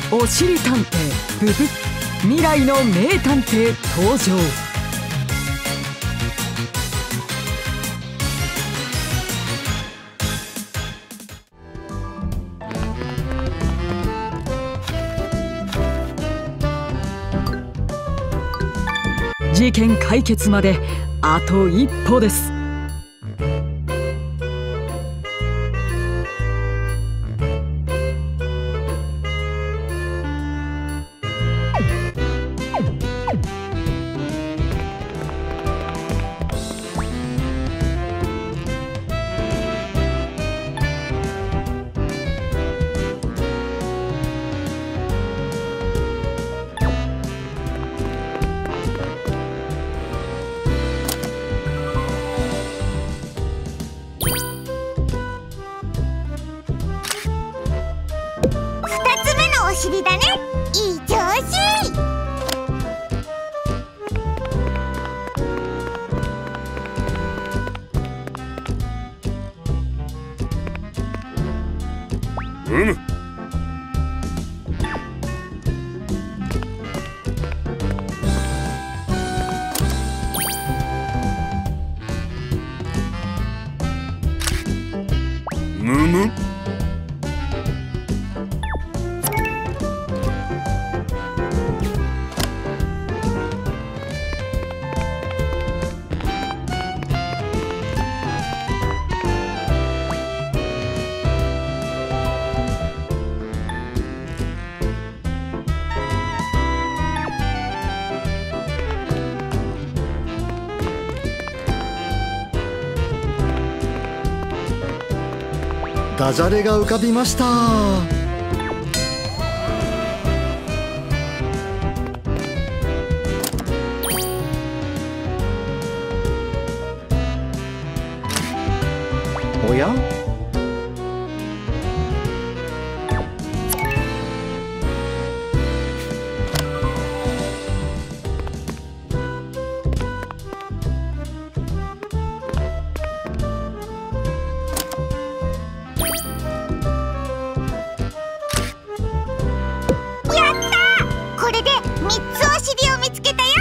おしりたんていブブ、未来の名探偵登場。事件解決まであと一歩です。 お尻だね。いい調子。 むむ。 ダジャレが浮かびました。おや？ これで3つお尻を見つけたよ。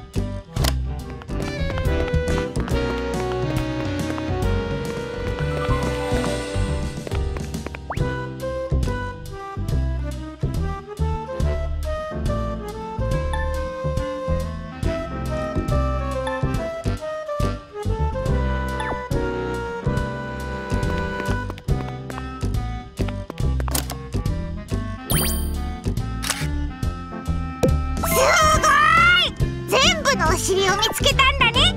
お尻を見つけたんだね。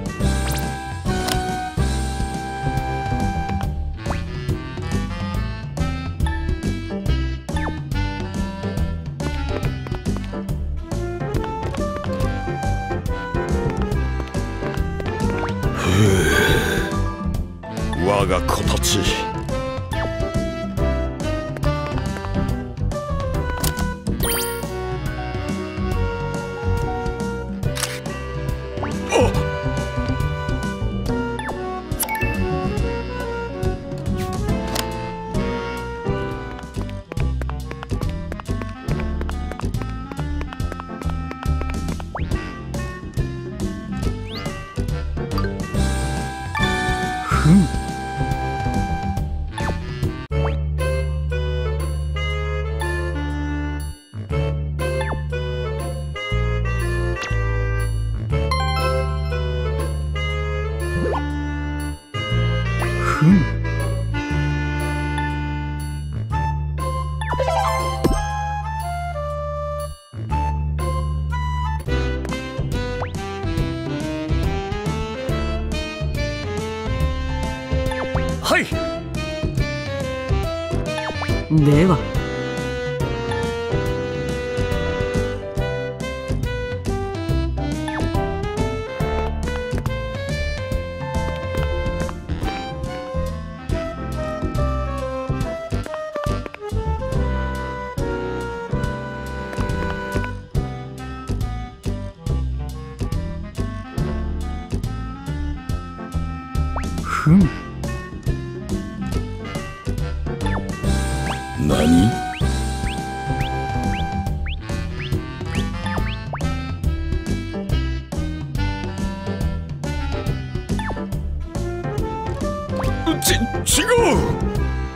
我が子たち。はい。 では。ふむ。 何？ 違う。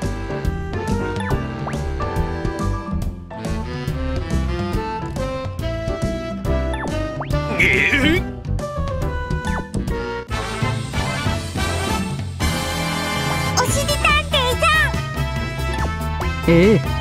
おしりたんていさん。 ええ。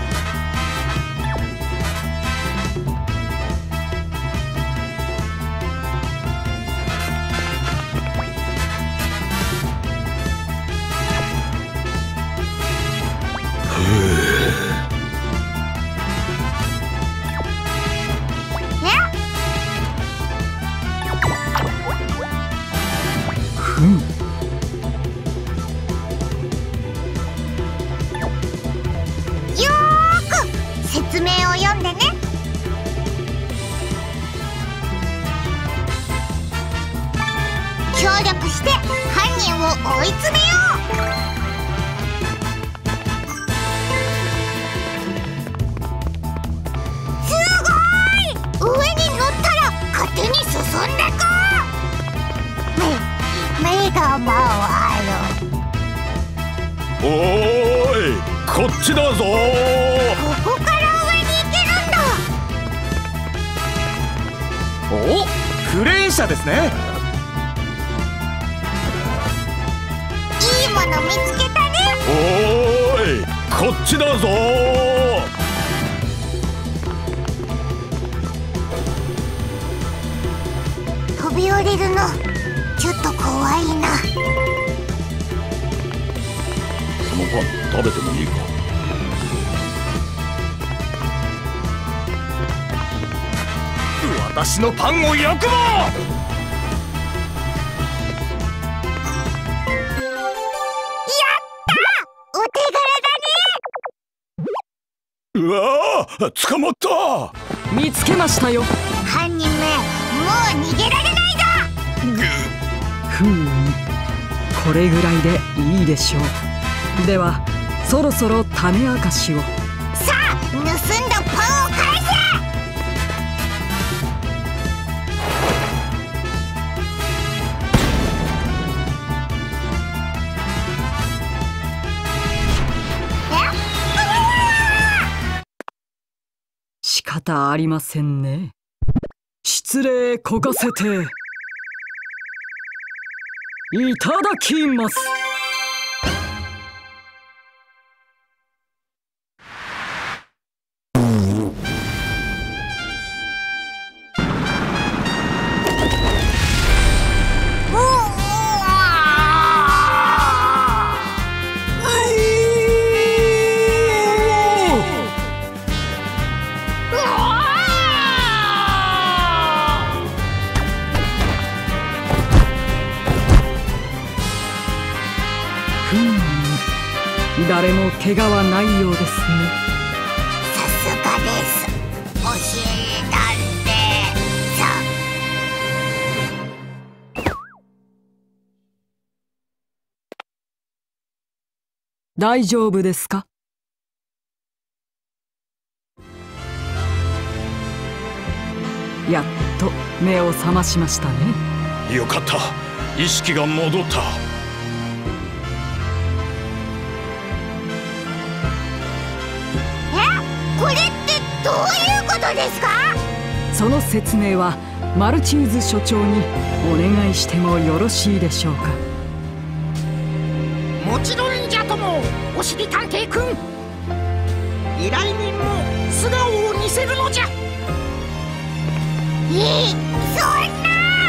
よーく説明を読んでね。協力して犯人を追い詰めよう。すごーい、上に乗ったら勝手に進んでく。目が回る。 おーい、こっちだぞ。 ここから上に行けるんだ。 お、クレーン車ですね。 いいもの見つけたね。 おーい、こっちだぞ。 飛び降りるのちょっと怖いな。 そのパン食べてもいいか。私のパンを焼くな。 お手柄だね。 うわー、捕まった。 見つけましたよ。 犯人め、もう逃げられないぞ。 ふーん、これぐらいでいいでしょう。ではそろそろ種明かしを。 さあ、盗んだパンを返せ。 仕方ありませんね。失礼こかせていただきます。誰も怪我はないようですね。 さすがです、おしりたんていさん。 大丈夫ですか？やっと目を覚ましましたね。 よかった、意識が戻った。 これってどういうことですか？ その説明はマルチーズ所長にお願いしてもよろしいでしょうか。 もちろんじゃとも、おしりたんていくん。依頼人も素顔を見せるのじゃ。 そんな。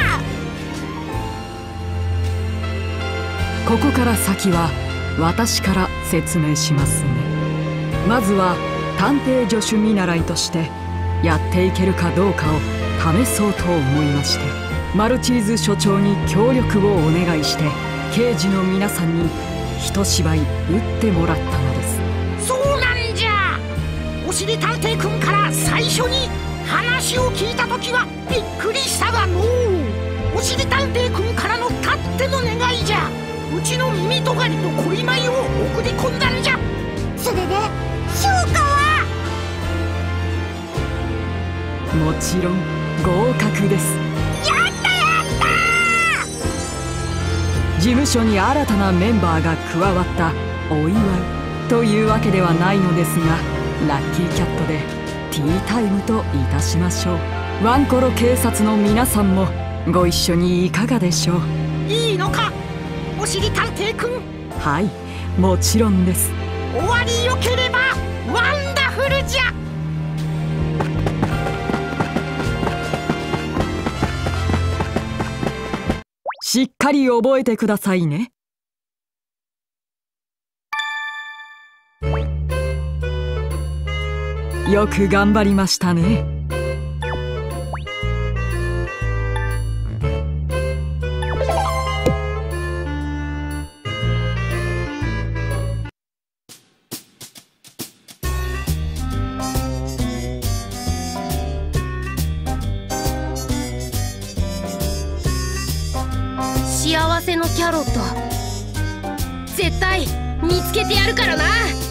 ここから先は私から説明しますね。まずは探偵助手見習いとしてやっていけるかどうかを試そうと思いまして、マルチーズ所長に協力をお願いして刑事の皆さんに一芝居打ってもらったのです。 そうなんじゃ。おしりたんていくんから最初に話を聞いた時はびっくりしたがのう。おしりたんていくんからのたっての願いじゃ。うちの耳とがりと恋米を送り込んだんじゃ。 それで評価は？ もちろん合格です。 やったやったー。 事務所に新たなメンバーが加わったお祝いというわけではないのですが、ラッキーキャットでティータイムといたしましょう。ワンコロ警察の皆さんもご一緒にいかがでしょう。 いいのか、おしりたんていくん。 はい、もちろんです。 終わりよければワンダフルじゃ。 しっかり覚えてくださいね。よく頑張りましたね。 幸せのキャロット、絶対見つけてやるからな。